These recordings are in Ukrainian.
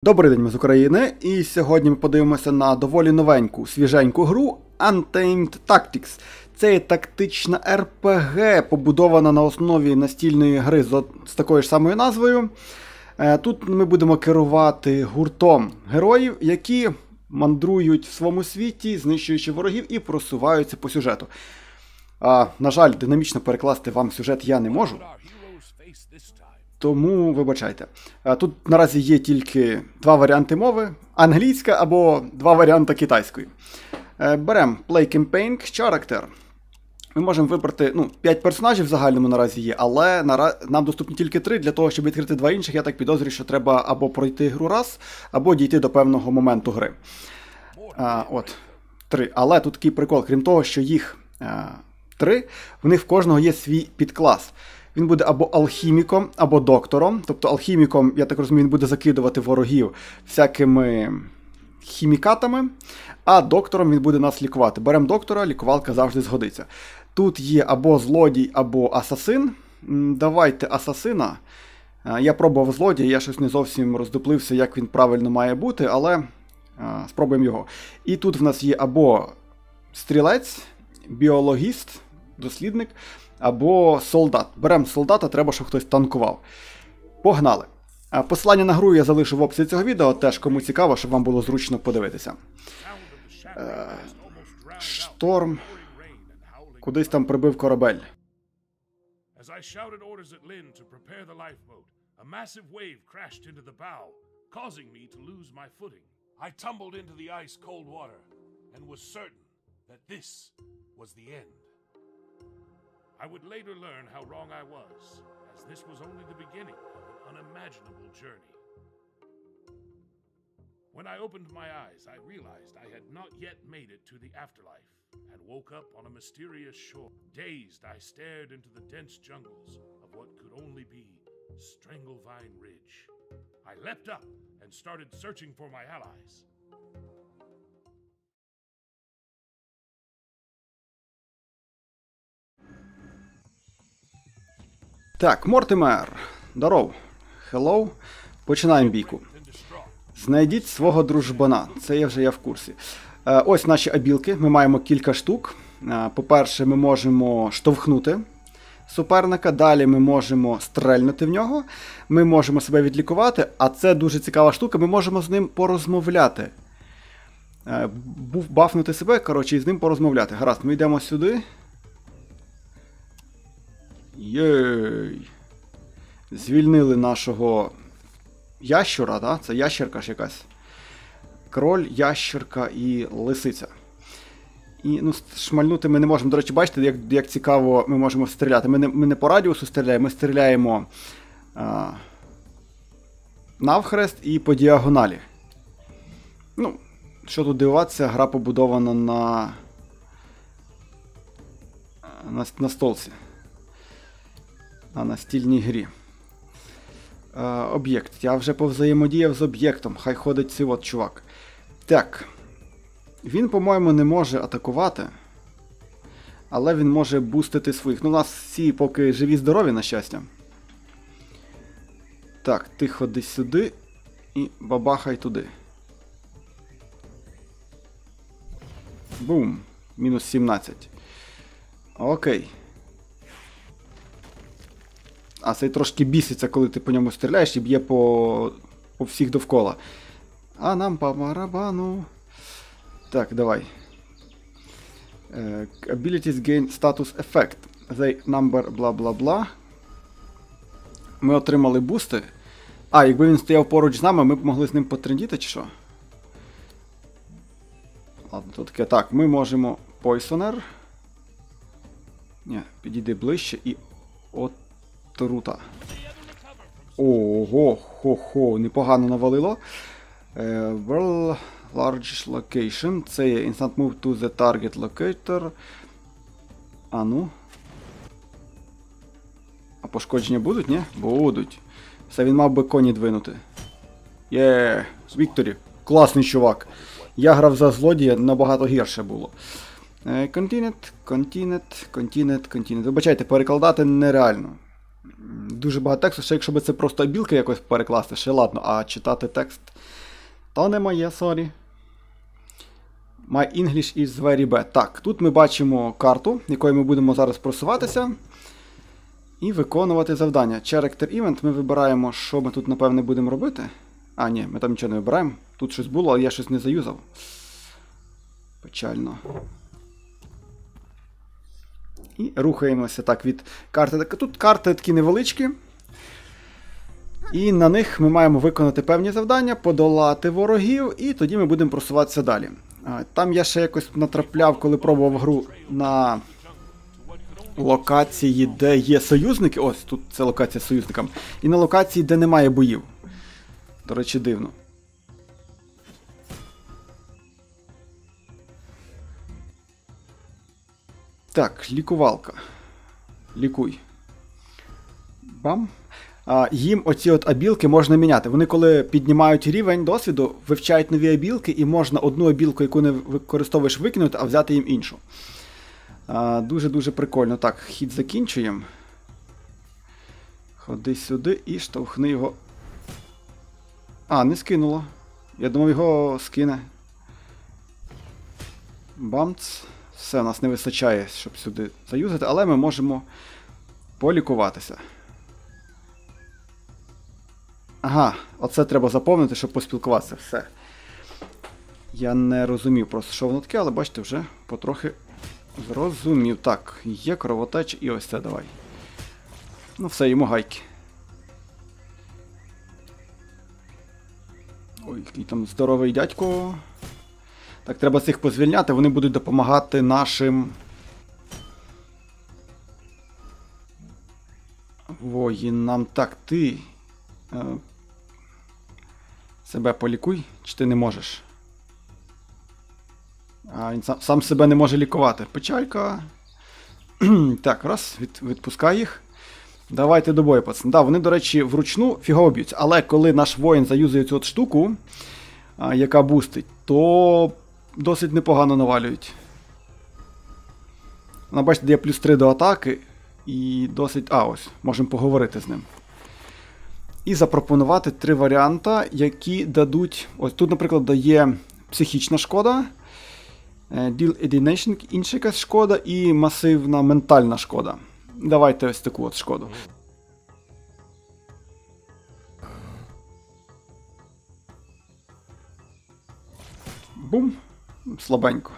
Добрий день, ми з України, і сьогодні ми подивимося на доволі новеньку, свіженьку гру Untamed Tactics. Це є тактична РПГ, побудована на основі настільної гри з такою ж самою назвою. Тут ми будемо керувати гуртом героїв, які мандрують в своєму світі, знищуючи ворогів і просуваються по сюжету. На жаль, динамічно перекласти вам сюжет я не можу. Тому вибачайте. Тут наразі є тільки два варіанти мови. Англійська або два варіанти китайської. Беремо Play Campaign Character. Ми можемо вибрати, 5 персонажів в загальному наразі є, але нам доступні тільки 3. Для того, щоб відкрити два інших, я так підозрюю, що треба або пройти гру раз, або дійти до певного моменту гри. 3. Але тут такий прикол, крім того, що їх 3, в них в кожного є свій підклас. Він буде або алхіміком, або доктором. Тобто алхіміком, я так розумію, він буде закидувати ворогів всякими хімікатами, а доктором він буде нас лікувати. Беремо доктора, лікувалка завжди згодиться. Тут є або злодій, або асасин. Давайте асасина. Я пробував злодія, я щось не зовсім роздуплився, як він правильно має бути, але спробуємо його. І тут в нас є або стрілець, біологіст, дослідник, або солдат. Беремо солдата, треба, щоб хтось танкував. Погнали! Посилання на гру я залишу в описі цього відео, теж кому цікаво, щоб вам було зручно подивитися. Шторм. Кудись там прибив корабель. I would later learn how wrong I was, as this was only the beginning of an unimaginable journey. When I opened my eyes, I realized I had not yet made it to the afterlife, and woke up on a mysterious shore. Dazed, I stared into the dense jungles of what could only be Stranglevine Ridge. I leapt up and started searching for my allies. Так, Мортимер. Здоров. Hello. Починаємо бійку. Знайдіть свого дружбана. Це я в курсі. Ось наші абілки. Ми маємо кілька штук. По-перше, ми можемо штовхнути суперника. Далі ми можемо стрельнути в нього. Ми можемо себе відлікувати. А це дуже цікава штука. Ми можемо з ним порозмовляти. Бафнути себе, коротше, і з ним порозмовляти. Гаразд, ми йдемо сюди. Єй. Звільнили нашого ящура, да? Це ящерка ж якась. Кроль, ящерка і лисиця. І, шмальнути ми не можемо. До речі, бачите, як цікаво ми можемо стріляти. Ми не по радіусу стріляємо, ми стріляємо навхрест і по діагоналі. Що тут дивуватися, гра побудована на столці. На настільній грі. Об'єкт. Я вже повзаємодіяв з об'єктом. Хай ходить цей от чувак. Так. Він, по-моєму, не може атакувати. Але він може бустити своїх. У нас всі поки живі-здорові, на щастя. Так, ти ходи сюди і бабахай туди. Бум. Мінус 17. Окей. А цей трошки біситься, коли ти по ньому стріляєш і б'є по всіх довкола. А нам по барабану. Так, давай. Abilities gain status effect. They number бла-бла-бла. Ми отримали бусти. Якби він стояв поруч з нами, ми б могли з ним потрендіти, чи що? Ладно, тут таке. Так, ми можемо Poisoner. Ні, підійди ближче і отрута. Ого, хо-хо, непогано навалило. Well, large location. Це є instant move to the target locator. А пошкодження будуть, ні? Будуть. Все, він мав би коні двинути. Вікторі. Класний чувак. Я грав за злодія, набагато гірше було. Continent. Вибачайте, перекладати нереально. Дуже багато тексту, ще якщо б це просто обілки якось перекласти, ще ладно, а читати текст то не моє, сорі. My English is very bad. Так, тут ми бачимо карту, якою ми будемо зараз просуватися. І виконувати завдання. Character Event ми вибираємо, що ми тут, напевне, будемо робити. А, ні, ми там нічого не вибираємо. Тут щось було, але я щось не заюзав. Печально. І рухаємося так від карти. Тут карти такі невеличкі. І на них ми маємо виконати певні завдання, подолати ворогів, і тоді ми будемо просуватися далі. Там я ще якось натрапляв, коли пробував гру на локації, де є союзники. Ось, тут це локація з союзниками. І на локації, де немає боїв. До речі, дивно. Так, лікувалка. Лікуй. Бам. Їм оці от абілки можна міняти. Вони коли піднімають рівень досвіду, вивчають нові абілки, і можна одну абілку, яку не використовуєш, викинути, а взяти їм іншу. Дуже-дуже прикольно. Так, хід закінчуємо. Ходи сюди і штовхни його. А, не скинуло. Я думав, його скине. Бамц. Все, нас не вистачає, щоб сюди заюзати, але ми можемо полікуватися. Ага, оце треба заповнити, щоб поспілкуватися. Все. Я не розумів просто, що воно таке, але бачите, вже потрохи зрозумів. Так, є кровотеча і ось це давай. Ну все, йому гайки. Ой, який там здоровий дядько. Так, треба цих позвільняти, вони будуть допомагати нашим воїнам. Так, ти себе полікуй, чи ти не можеш? А він сам себе не може лікувати. Печалька. Так, раз, відпускай їх. Давайте до бою, пацан. Да, вони, до речі, вручну фігово б'ються. Але коли наш воїн заюзує цю от штуку, яка бустить, то досить непогано навалюють. Вона, бачите, дає плюс 3 до атаки. І досить... ось, можемо поговорити з ним. І запропонувати 3 варіанти, які дадуть... Ось тут, наприклад, дає психічна шкода, Deal Alienation, інша якась шкода і масивна ментальна шкода. Давайте ось таку от шкоду. Бум. Слабенько.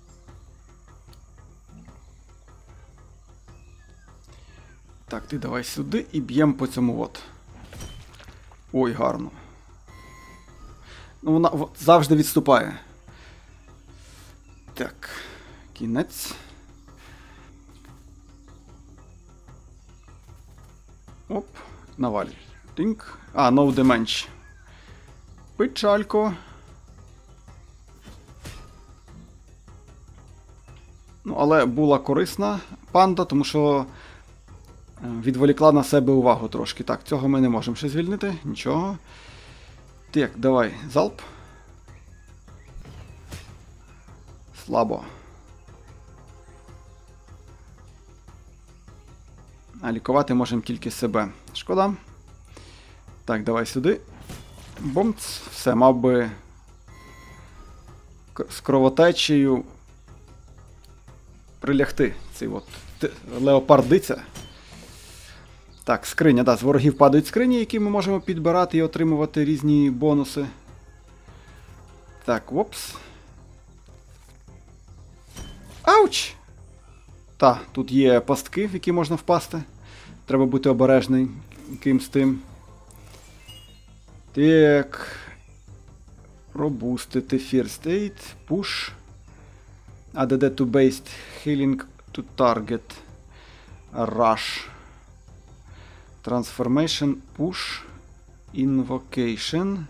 Так, ти давай сюди і б'ємо по цьому от. Ой, гарно. Ну, вона завжди відступає. Так, кінець. Оп, навалюй. Тинк. No damage. Печалько. Ну, але була корисна панда, тому що відволікла на себе увагу трошки. Так, цього ми не можемо ще звільнити. Нічого. Так, давай, залп. Слабо. А лікувати можемо тільки себе. Шкода. Так, давай сюди. Бомц. Все, мав би з кровотечею прилягти. Цей от леопардиця. Так, скриня, да, з ворогів падають скрині, які ми можемо підбирати і отримувати різні бонуси. Так, опс. Ауч! Та, тут є пастки, в які можна впасти. Треба бути обережним ким з тим. Так. Пробустити First Aid. Push. ADD to based healing to target. Rush. Transformation. Push. Invocation.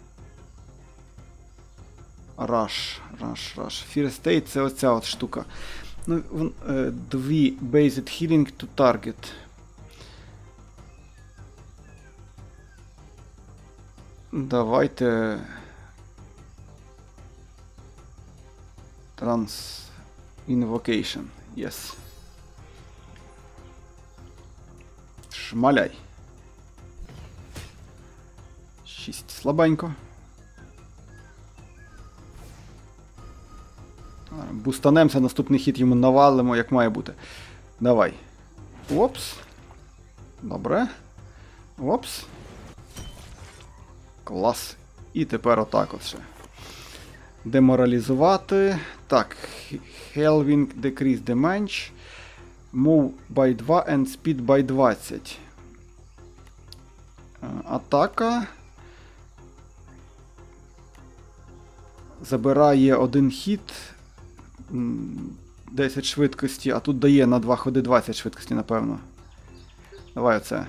Rush. First Aid це оця от штука. Ну, дві Based Healing to Target. Давайте Invocation. Yes. Шмаляй. 6 слабенько. Бустанемося, наступний хід йому навалимо, як має бути. Давай. Опс. Добре. Опс. Клас. І тепер отак от ще. Деморалізувати. Так. Helving decrease damage. Move by 2 and speed by 20. Атака. Забирає один хід. 10 швидкості, а тут дає на 2 ходи 20 швидкості, напевно. Давай оце.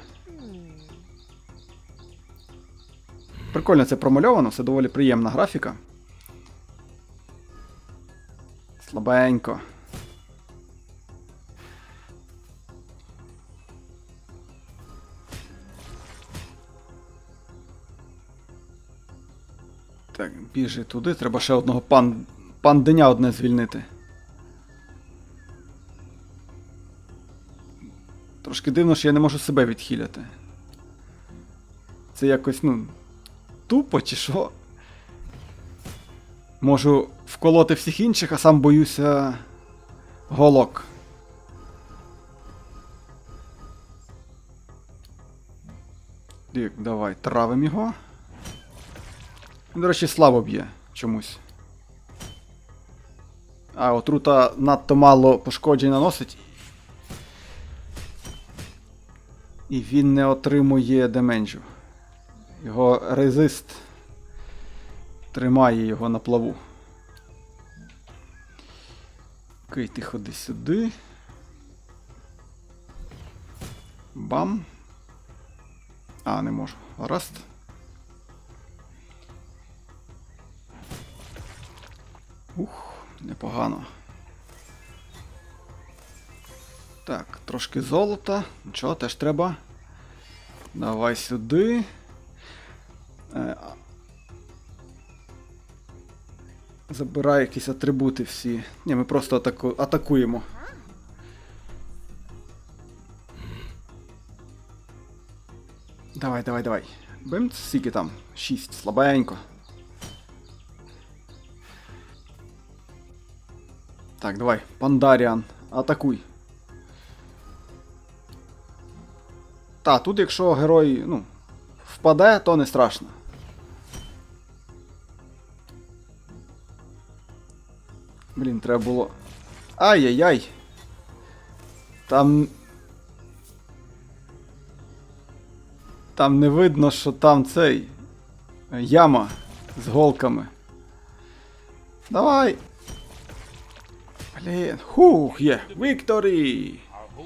Прикольно це промальовано, все доволі приємна графіка. Слабенько. Так, біжи туди, треба ще одного панденя одне звільнити. Трошки дивно, що я не можу себе відхиляти. Це якось, ну, тупо чи що? Можу вколоти всіх інших, а сам боюся голок. Так, давай, травим його. До речі, слабо б'є чомусь. А, отрута надто мало пошкоджень наносить. І він не отримує деменджу. Його резист тримає його на плаву. Окей, ти ходи сюди. Бам. А, не можу. Гаразд. Ух, непогано. Так, трошки золота. Нічого, теж треба. Давай сюди. Забирай якісь атрибути всі. Ні, ми просто атакуємо. Давай, давай, давай. Бимц, скільки там? 6, слабенько. Так, давай, Пандаріан, атакуй. Та, тут якщо герой, ну, впаде, то не страшно. Блін, треба було... Ай-яй-яй! Там не видно, що там цей... яма з голками. Давай! Блін, хух, є! Вікторі!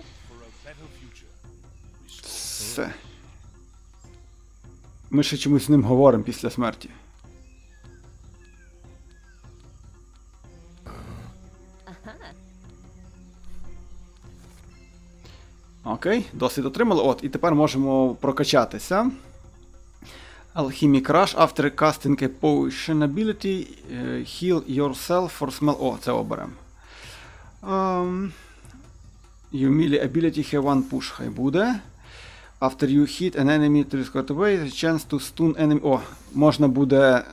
Все. Ми ще чомусь з ним говоримо після смерті. Окей, досвід отримали. От, і тепер можемо прокачатися. Alchemic Rush, after casting a potion ability, heal yourself for smell... О, це оберемо. You melee ability have one push, хай буде. After you hit an enemy to escort away, the chance to stun enemy... О, можна буде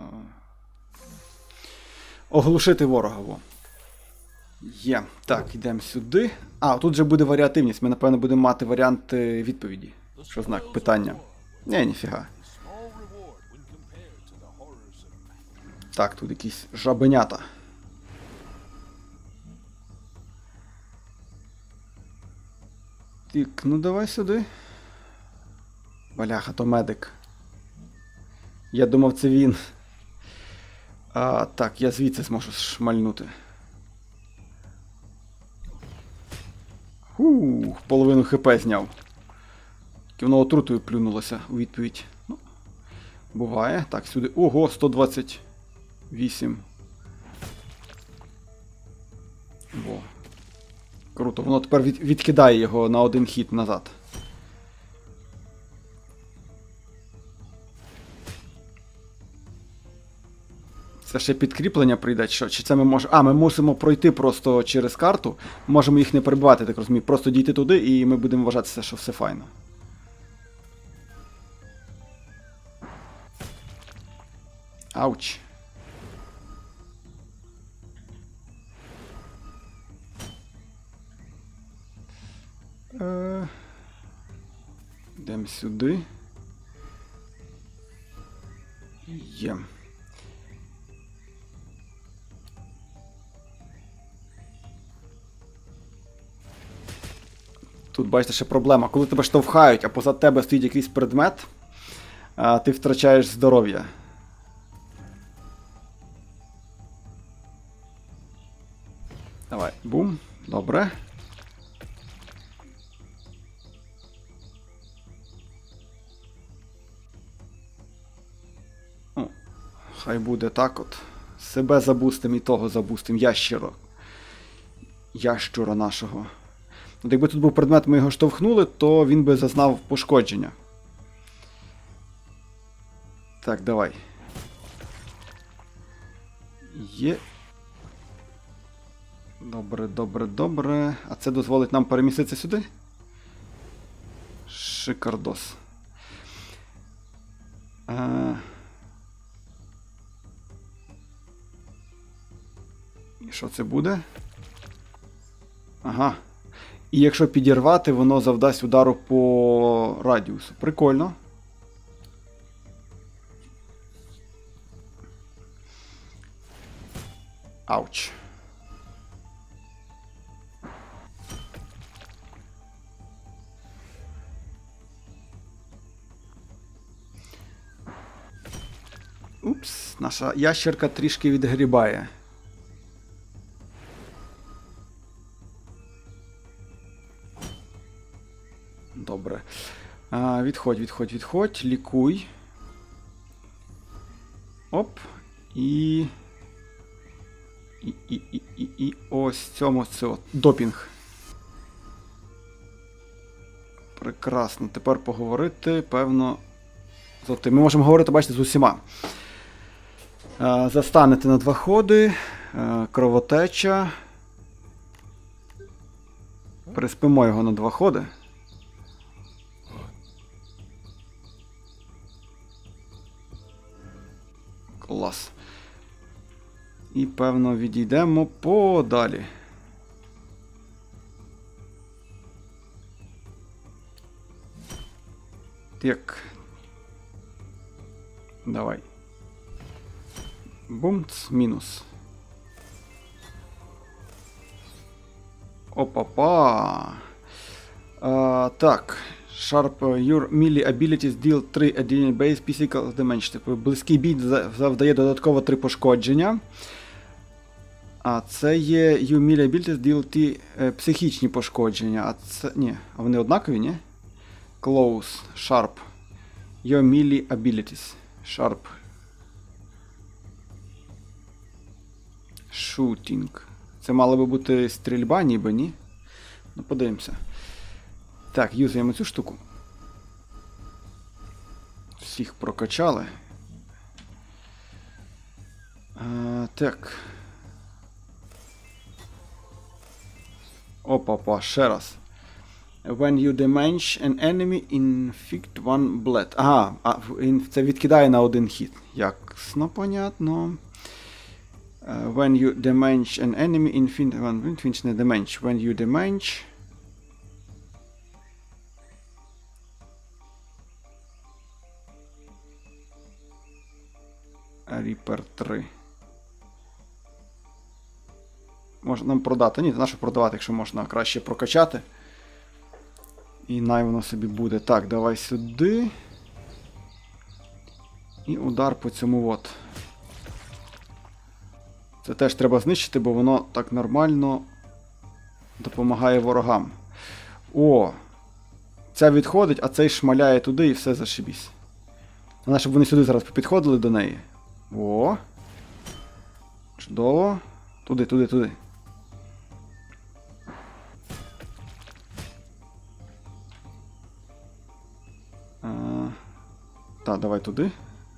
оглушити ворога. Во. Є. Так, йдемо сюди. А, тут же буде варіативність. Ми, напевно, будемо мати варіанти відповіді. Що знак? Питання. Ні, ніфіга. Так, тут якісь жабенята. Так, ну давай сюди. Бляха, то медик. Я думав, це він. Так, я звідси зможу шмальнути. Половину хп зняв. Тільки воно отрутою плюнулося у відповідь. Ну, буває. Так, сюди. Ого, 128. Во. Круто. Воно тепер відкидає його на один хід назад. Це ще підкріплення прийде, що? Чи це ми можемо... А, ми мусимо пройти просто через карту. Можемо їх не перебивати, так розумію. Просто дійти туди і ми будемо вважатися, що все файно. Ауч. Йдемо сюди. Є. Тут, бачите, ще проблема. Коли тебе штовхають, а позад тебе стоїть якийсь предмет, ти втрачаєш здоров'я. Давай, бум. Добре. О, хай буде так от. Себе забустим і того забустим. Ящура нашого. От якби тут був предмет, ми його штовхнули, то він би зазнав пошкодження. Так, давай. Є. Добре, добре, добре. А це дозволить нам переміститися сюди? Шикардос. І що це буде? Ага. І якщо підірвати, воно завдасть удару по радіусу. Прикольно. Ауч. Упс, наша ящерка трішки відгрібає. Добре. Відходь. Лікуй. Оп. І ось цьому це допінг. Прекрасно. Тепер поговорити, певно, з отим. Ми можемо говорити, бачите, з усіма. Застанете на 2 ходи. Кровотеча. Приспимо його на 2 ходи. Клас. І, певно, відійдемо подалі. Так. Давай. Бумц, мінус. Опа-па. Так. Sharp, your melee abilities deal 3 additional base physical damage. Типу, близький бій завдає додатково 3 пошкодження. А це є your melee abilities deal 3 психічні пошкодження. А це... Ні, а вони однакові, ні? Close, sharp. Your melee abilities. Sharp. Shooting. Це мало би бути стрільба, ніби, ні? Ну, подивимося. Так, юзаємо цю штуку. Всіх прокачали. Так. Опа-па, ще раз. When you damage an enemy, inflict 1 bled. Ага, це відкидає на 1 хід. Ясно, понятно. When you damage an enemy, inflict 1 не damage. When you damage... Reaper 3. Можна нам продати. Ні, нащо продавати, якщо можна краще прокачати. І най воно собі буде. Так, давай сюди. І удар по цьому от. Це теж треба знищити, бо воно так нормально допомагає ворогам. О! Ця відходить, а цей шмаляє туди і все зашибісь. Головне, щоб вони сюди зараз підходили до неї. О! Чудово. Туди. Так, давай туди.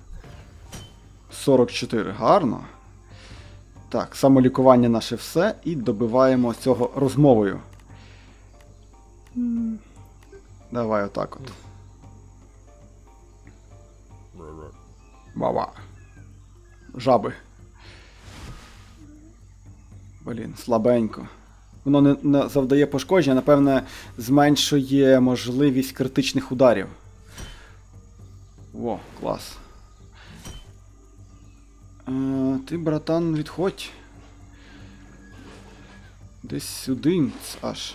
44. Гарно. Так, самолікування наше все. І добиваємо цього розмовою. Давай отак от. Баба. жаби. Блін, слабенько. Воно не завдає пошкодження, напевне, зменшує можливість критичних ударів. О, клас. Ти, братан, відходь. Десь сюди аж.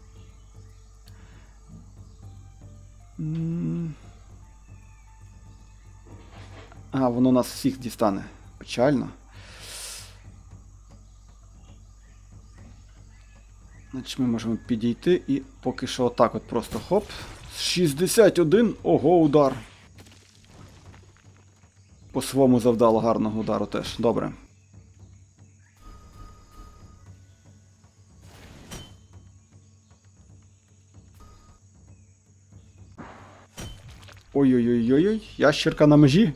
Воно нас всіх дістане. Печально. Значить, ми можемо підійти і поки що отак от просто хоп. 61! Ого, удар! По своєму завдало гарного удару теж. Добре. Ой-ой-ой-ой, ящерка на межі.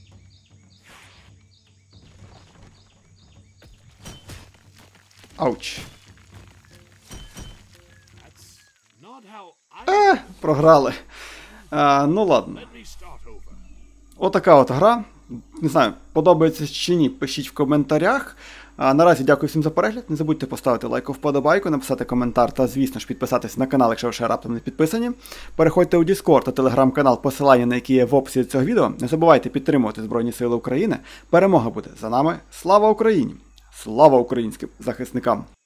Ауч. Програли. Ну ладно. Отака от гра. Не знаю, подобається чи ні, пишіть в коментарях. Наразі дякую всім за перегляд. Не забудьте поставити лайк, вподобайку, написати коментар та, звісно ж, підписатись на канал, якщо ви ще раптом не підписані. Переходьте у Discord та телеграм-канал, посилання на які є в описі цього відео. Не забувайте підтримувати Збройні Сили України. Перемога буде за нами. Слава Україні! Слава українським захисникам!